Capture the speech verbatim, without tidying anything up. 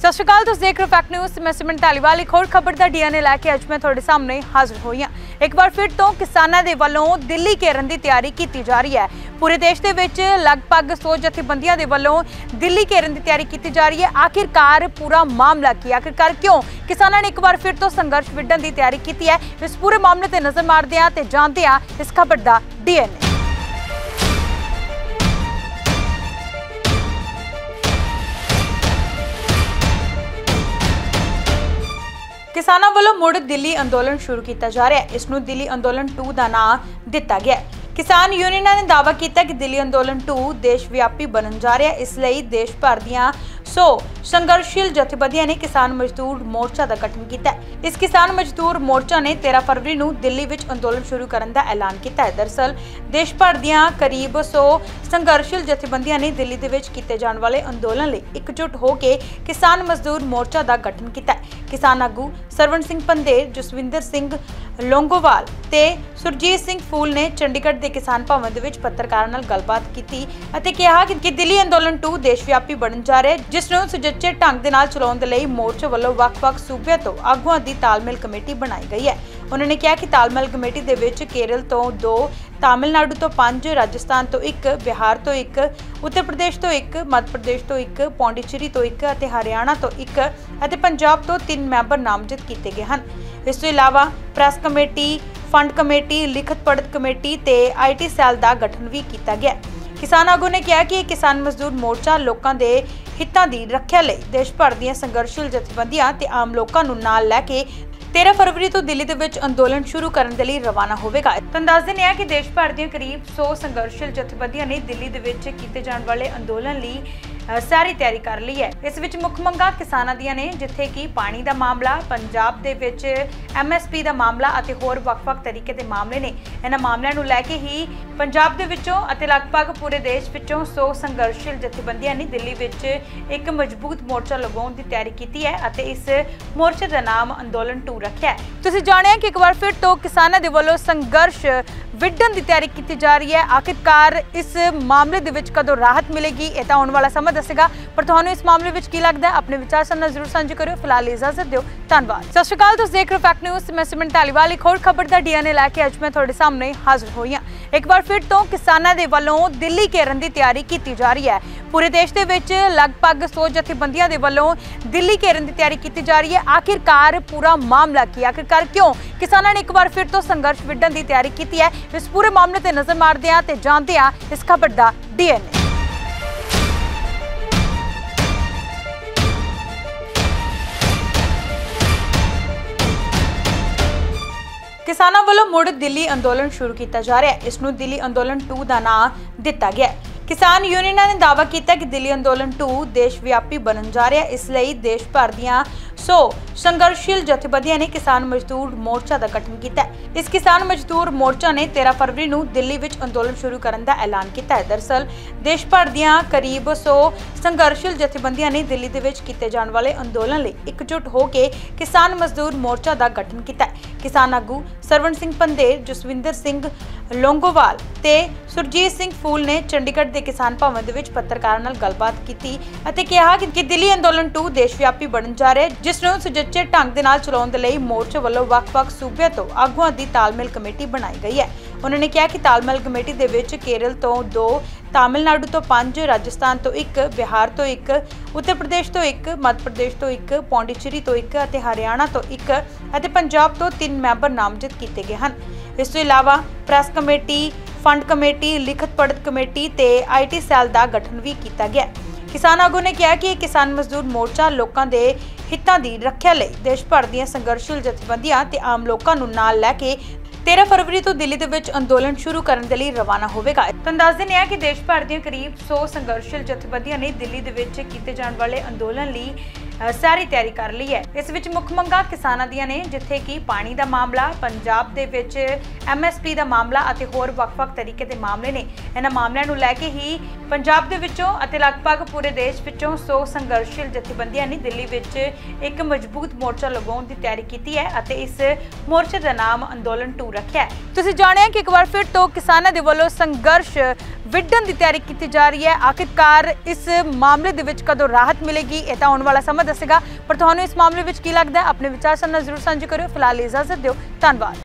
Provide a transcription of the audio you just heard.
सत श्री अकाल, तुसीं देख रहे हो फैक्ट न्यूज़। मैं सिमरन धालीवाल एक होर खबर का डीएनए लैके अज मैं तुहाडे सामने हाजिर होई हां। एक बार फिर तो किसानां दे वल्लों दिल्ली घेरन की तैयारी की जा रही है। पूरे देश दे विच लगभग सौ जथेबंदियां दे वल्लों दिल्ली घेरन की तैयारी की जा रही है। आखिरकार पूरा मामला की, आखिरकार क्यों किसानां ने एक बार फिर तो संघर्ष विड्ढण की तैयारी की है। इस पूरे मामले ते नज़र मारदे हां ते जानदे हां इस खबर का डीएनए। किसानों वालों मुड़ दिल्ली अंदोलन शुरू किया जा रहा है। इसनूं दिल्ली अंदोलन टू का नाम दिता गया है। किसान यूनियनां ने दावा किया कि दिल्ली अंदोलन टू देश व्यापी बनन जा रहा है। इसलिए देश भर दियां सौ संघर्षशील जथेबंदियां ने किसान मजदूर मोर्चा का गठन किया है। इस किसान मजदूर मोर्चा ने तेरह फरवरी को दिल्ली विच अंदोलन शुरू करने का ऐलान किया है। दरअसल देश भर दियां करीब सौ संघर्षशील जथेबंदियां ने दिल्ली दे विच कीते जाने वाले अंदोलन लई एकजुट होकर किसान मजदूर मोर्चा का गठन किया है। किसान आगू सरवण सिंह पंधेर, जसविंदर सिंह लोंगोवाल ते सुरजीत सिंह फूल ने चंडीगढ़ के किसान भवन दे विच पत्रकारां नाल गलबात कीती अते कहा कि दिल्ली अंदोलन टू देश व्यापी बनन जा रहा है, जिस नूं सुचੱਜੇ ढंग दे नाल चलाउण दे लई मोर्चे वल्लों वख-वख सूबिਆਂ तो आगूआं दी तालमेल कमेटी बनाई गई है। उन्होंने कहा कि तालमेल कमेटी दे विच केरल तो दो, तमिलनाडु तो पांच, राजस्थान तो एक, बिहार तो एक, उत्तर प्रदेश तो एक, मध्य प्रदेश तो एक, पौंडीचेरी तो एक अते हरियाणा तो एक अते पंजाब तो तीन मैंबर नामजद किए गए हैं। इस तो इलावा प्रैस कमेटी, फंड कमेटी, लिखत पढ़त कमेटी ते आई टी सैल का गठन भी किया गया। किसान आगू ने कहा कि किसान मजदूर मोर्चा लोगों के हितों की रखिया लई देश भर दी संघर्षशील जथेबंदियां ते आम लोगों नूं नाल लैके तेरह फरवरी तो दिल्ली दे विच अंदोलन शुरू करने के लिए रवाना होगा। तुहानूं दस दिंदे हां कि देश भर दी करीब सौ संघर्षशील जथेबंदियां ने दिल्ली दे विच कीते जाने वाले अंदोलन लई सारी तैयारी कर ली है। इस विच मुख मंगां किसानां दियां ने, जिथे कि पानी का मामला, पंजाब दे विच एम एस पी का मामला अते होर वख-वख तरीके के मामले ने। इन्हां मामलिਆਂ ਨੂੰ ਲੈ ਕੇ ही पंजाब दे विचों अते लगभग पूरे देश विचों सौ संघर्षशील जथेबंदियां ने दिल्ली विच एक मजबूत मोर्चा लगाउण दी तैयारी कीती है अते इस मोर्चे का नाम अंदोलन टू रखिया है। तुसीं जाणिया कि एक बार फिर तो किसानां दे वल्लों संघर्ष विड्ढण की तैयारी की जा रही है। आखिरकार इस मामले दे विच कदों राहत मिलेगी, यह तो आने वाला समय दसेगा। पर तुहानूं इस मामले विच की लगदा है, अपने विचार साडे नाल जरूर साझे करियो। फिलहाल इजाजत दिओ, धन्नवाद। सत श्री अकाल, तुसीं देख रहे हो फैक्ट न्यूज़। मैं सिमरन धालीवाल एक होर खबर का डीएनए लैके अज मैं तुहाडे सामने हाजिर होई हां। एक बार फिर तो किसानां दे वल्लों दिल्ली घेरन की तैयारी की जा रही है। पूरे देश दे विच लगभग सौ जथेबंदियां दे वल्लों दिल्ली घेरन की तैयारी की जा रही है। आखिरकार पूरा मामला की, आखिरकार क्यों किसानां ने एक बार फिर तो संघर्ष विड्ढण की तैयारी की है। इस पूरे मामले ते नज़र मारदे हां ते जानदे हां इस खबर का डीएनए। किसानों वालों मुड़ दिल्ली अंदोलन शुरू किया जा रहा है। इसनूं दिल्ली अंदोलन टू का नाम दिता गया है। किसान यूनियनां ने दावा किया कि दिल्ली अंदोलन टू देश व्यापी बनन जा रहा है। इसलिए देश भर दियां सौ संघर्षशील जथेबंदियां ने किसान मजदूर मोर्चा का गठन किया है। इस किसान मजदूर मोर्चा ने तेरह फरवरी को दिल्ली विच अंदोलन शुरू करने का ऐलान किया है। दरअसल देश भर दियां करीब सौ संघर्षशील जथेबंदियां ने दिल्ली दे विच कीते जाने वाले अंदोलन लई एकजुट होकर किसान मजदूर मोर्चा का गठन किया है। किसान आगू सरवण सिंह पंधेर, जसविंदर सिंह लोंगोवाल ते सुरजीत सिंह फूल ने चंडीगढ़ के किसान भवन दे विच पत्रकारां नाल गलबात कीती अते कहा कि दिल्ली अंदोलन टू देश व्यापी बनन जा रहा है, जिस नूं सुचੱਜੇ ढंग दे नाल चलाउण दे लई मोर्चे वल्लों वख-वख सूबिਆਂ तो आगूआं दी तालमेल कमेटी बनाई गई है। उन्होंने कहा कि तालमेल कमेटी दे विच केरल तो दो, तमिलनाडु तो पांच, राजस्थान तो एक, बिहार तो एक, उत्तर प्रदेश तो एक, मध्य प्रदेश तो एक, पौंडीचेरी तो एक अते हरियाणा तो एक अते पंजाब तो तीन मैंबर नामजद किए गए हैं। इस तो इलावा प्रैस कमेटी, फंड कमेटी, लिखत पढ़त कमेटी ते आई टी सैल का गठन भी किया गया। किसान आगू ने कहा कि किसान मजदूर मोर्चा लोगों के हितों की रखिया लई देश भर दी संघर्षशील जथेबंदियां ते आम लोगों नूं नाल लैके तेरह फरवरी तो दिल्ली दे विच अंदोलन शुरू करने के लिए रवाना होगा। तुहानूं दस दिंदे हां कि देश भर दी करीब सौ संघर्षशील जथेबंदियां ने दिल्ली दे विच कीते जाने वाले अंदोलन लई सारी तैयारी कर ली है। इस विच मुख मंगां किसानां दियां ने, जिथे कि पानी का मामला, पंजाब दे विच एम एस पी का मामला अते होर वख-वख तरीके के मामले ने। इन्हां मामलिਆਂ ਨੂੰ ਲੈ ਕੇ ही पंजाब दे विचों अते लगभग पूरे देश विचों सौ संघर्षशील जथेबंदियां ने दिल्ली विच एक मजबूत मोर्चा लगाउण की तैयारी की है अते इस मोर्चे का नाम अंदोलन टू ਰੱਖਿਆ ਹੈ। ਤੁਸੀਂ ਜਾਣਿਆ ਕਿ ਇੱਕ ਵਾਰ ਫਿਰ ਤੋਂ ਕਿਸਾਨਾਂ ਦੇ ਵੱਲੋਂ ਸੰਘਰਸ਼ ਵਿੱਢਣ ਦੀ ਤਿਆਰੀ ਕੀਤੀ ਜਾ ਰਹੀ ਹੈ। ਆਖਿਰਕਾਰ ਇਸ ਮਾਮਲੇ ਦੇ ਵਿੱਚ ਕਦੋਂ ਰਾਹਤ ਮਿਲੇਗੀ ਇਹ ਤਾਂ ਆਉਣ ਵਾਲਾ ਸਮਾਂ ਦੱਸੇਗਾ, ਪਰ ਤੁਹਾਨੂੰ ਇਸ ਮਾਮਲੇ ਵਿੱਚ ਕੀ ਲੱਗਦਾ ਹੈ? ਆਪਣੇ ਵਿਚਾਰ ਸਾਡੇ ਨਾਲ ਜ਼ਰੂਰ ਸਾਂਝੇ ਕਰਿਓ। ਫਿਲਹਾਲ ਇਜਾਜ਼ਤ ਦਿਓ, ਧੰਨਵਾਦ।